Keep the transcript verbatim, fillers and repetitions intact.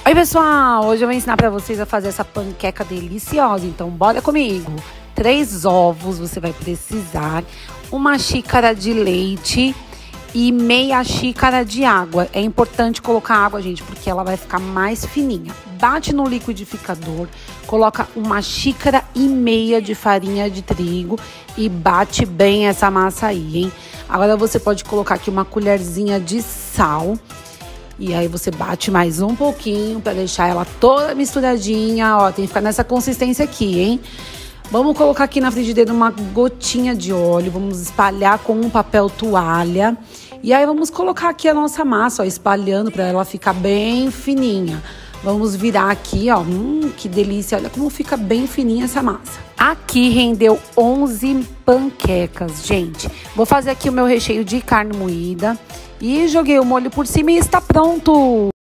Oi pessoal, hoje eu vou ensinar pra vocês a fazer essa panqueca deliciosa, então bora comigo. Três ovos você vai precisar, uma xícara de leite e meia xícara de água. É importante colocar água, gente, porque ela vai ficar mais fininha. Bate no liquidificador, coloca uma xícara e meia de farinha de trigo e bate bem essa massa aí, hein? Agora você pode colocar aqui uma colherzinha de sal. E aí você bate mais um pouquinho para deixar ela toda misturadinha. Ó, tem que ficar nessa consistência aqui, hein? Vamos colocar aqui na frigideira uma gotinha de óleo. Vamos espalhar com um papel toalha. E aí vamos colocar aqui a nossa massa, ó, espalhando para ela ficar bem fininha. Vamos virar aqui, ó. Hum, que delícia. Olha como fica bem fininha essa massa. Aqui rendeu onze panquecas, gente. Vou fazer aqui o meu recheio de carne moída. E joguei o molho por cima e está pronto!